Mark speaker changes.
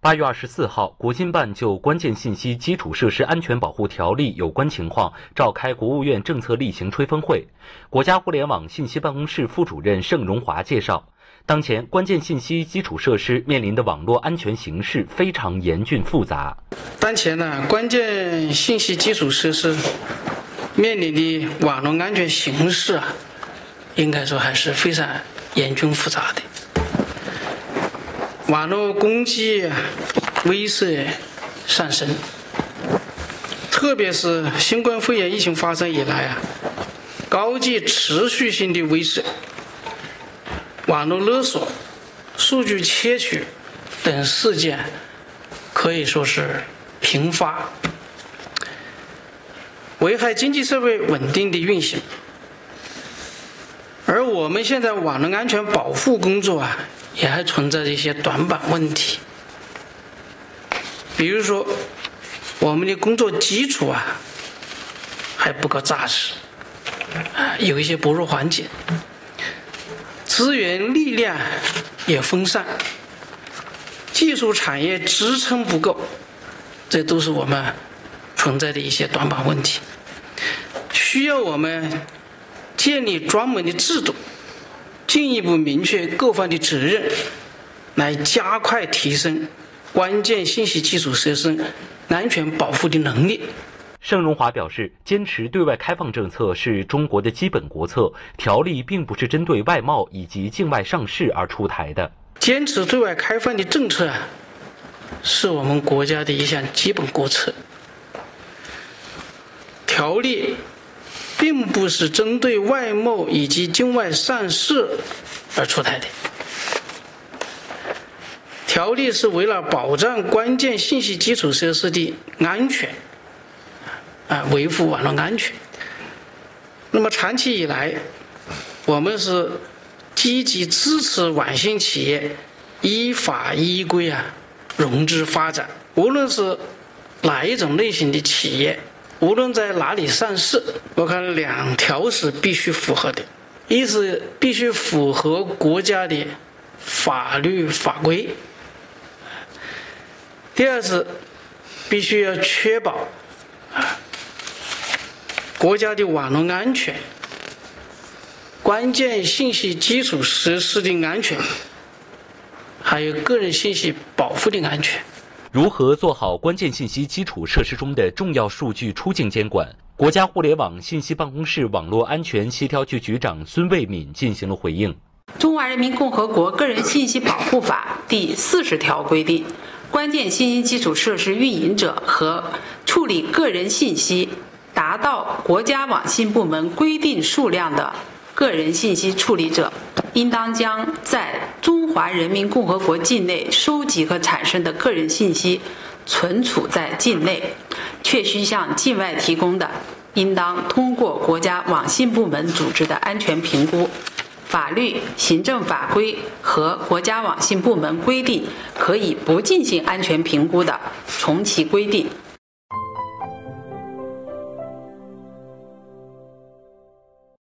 Speaker 1: 8月24号，国新办就《关键信息基础设施安全保护条例》有关情况召开国务院政策例行吹风会。国家互联网信息办公室副主任盛荣华介绍，当前关键信息基础设施面临的网络安全形势非常严峻复杂。
Speaker 2: 当前呢，关键信息基础设施面临的网络安全形势应该说还是非常严峻复杂的。网络攻击威慑上升，特别是新冠肺炎疫情发生以来高级持续性的威慑、网络勒索、数据窃取等事件可以说是频发，危害经济社会稳定的运行。而我们现在网络安全保护工作也还存在着一些短板问题，比如说我们的工作基础还不够扎实，有一些薄弱环节，资源力量也分散，技术产业支撑不够，这都是我们存在的一些短板问题，需要我们建立专门的制度，进一步明确各方的责任，来加快提升关键信息基础设施安全保护的能力。
Speaker 1: 盛荣华表示，坚持对外开放政策是中国的基本国策，条例并不是针对外贸以及境外上市而出台的。
Speaker 2: 坚持对外开放的政策是我们国家的一项基本国策，条例并不是针对外贸以及境外上市而出台的，条例是为了保障关键信息基础设施的安全，维护网络安全。那么长期以来，我们是积极支持网信企业依法依规融资发展，无论是哪一种类型的企业，无论在哪里上市，我看2条是必须符合的：一是必须符合国家的法律法规；第二是必须要确保国家的网络安全、关键信息基础设施的安全，还有个人信息保护的安全。
Speaker 1: 如何做好关键信息基础设施中的重要数据出境监管？国家互联网信息办公室网络安全协调局局长孙卫敏进行了回应。
Speaker 3: 中华人民共和国个人信息保护法第40条规定，关键信息基础设施运营者和处理个人信息达到国家网信部门规定数量的个人信息处理者，应当将在中华人民共和国境内收集和产生的个人信息存储在境内，确需向境外提供的，应当通过国家网信部门组织的安全评估。法律、行政法规和国家网信部门规定可以不进行安全评估的，从其规定。